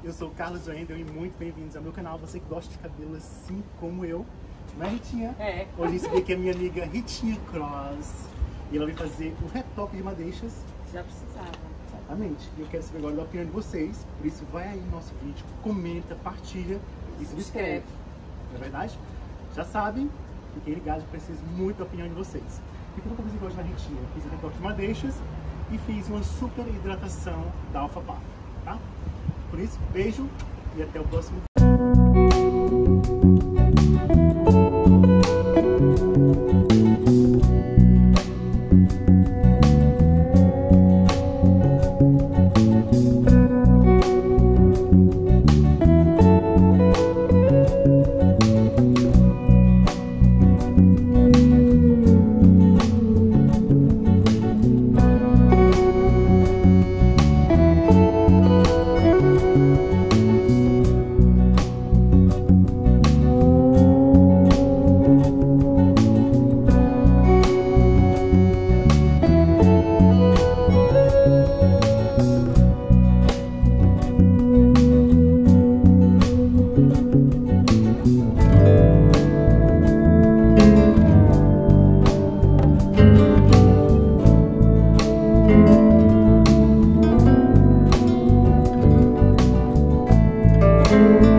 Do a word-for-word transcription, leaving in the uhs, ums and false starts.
Eu sou o Carlos Wendel e muito bem-vindos ao meu canal. Você que gosta de cabelo assim como eu, não é, Ritinha? É. Hoje eu recebi aqui a minha amiga Ritinha Cross e ela vai fazer o retoque de madeixas. Já precisava. Exatamente. E eu quero saber agora da opinião de vocês, por isso vai aí no nosso vídeo, comenta, partilha e se inscreve. Não é verdade? Já sabem, fiquem ligados, preciso muito da opinião de vocês. E como eu fiz hoje na Ritinha? Eu fiz o retoque de madeixas e fiz uma super hidratação da Alpha Puff, tá? Por isso, beijo e até o próximo vídeo. Música